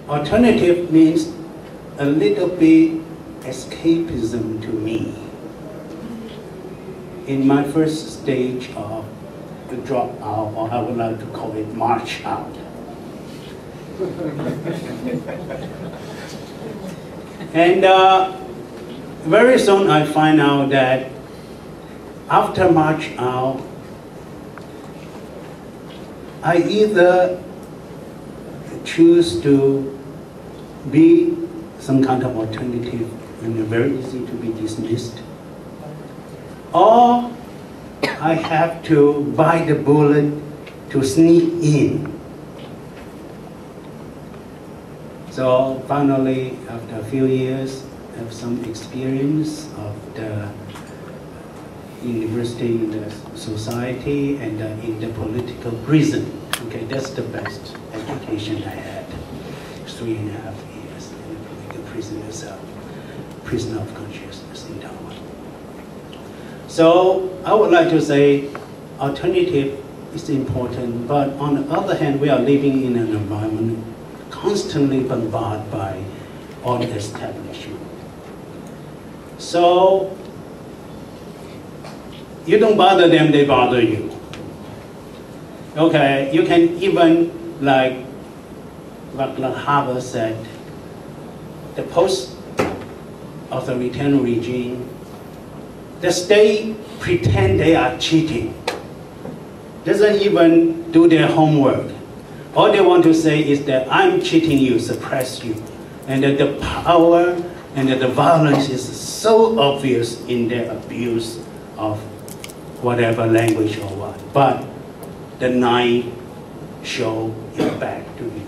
Alternative means a little bit escapism to me. In my first stage of the drop out, or I would like to call it march out. And very soon I find out that after march out, I either choose to be some kind of alternative and very easy to be dismissed, or I have to bite the bullet to sneak in. So finally, after a few years, I have some experience of the university, in the society, and in the political prison. Okay, that's the best education I had. 3.5 years in the political prison itself, prisoner of consciousness in Taiwan. So I would like to say alternative is important, but on the other hand, we are living in an environment constantly bombarded by all the establishment. So you don't bother them, they bother you. Okay, you can even, like Harvard said, the post-authoritarian regime, the state pretend they are cheating, doesn't even do their homework. All they want to say is that I'm cheating you, suppress you, and that the power and that the violence is so obvious in their abuse of whatever language or what. But the knife show it back to you.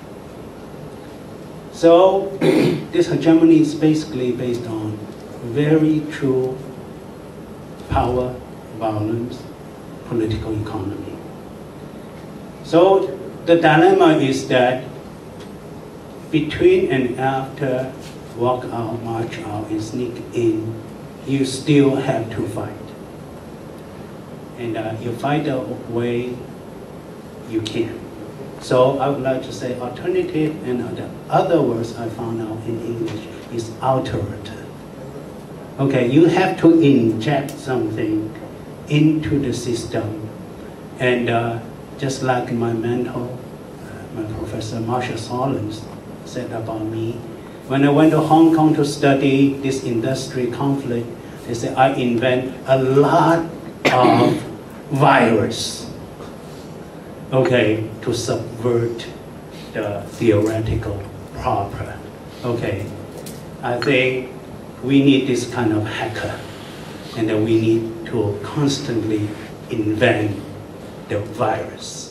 So this hegemony is basically based on very true power, violence, political economy. So the dilemma is that between and after walk out, march out, and sneak in, you still have to fight. And you fight the way you can. So I would like to say alternative, and the other words I found out in English is alterative. Okay, you have to inject something into the system. And just like my mentor, my professor Marshall Solins said about me, when I went to Hong Kong to study this industry conflict, they said I invent a lot of virus, okay, to subvert the theoretical proper. Okay, I think we need this kind of hacker, and then we need to constantly invent the virus.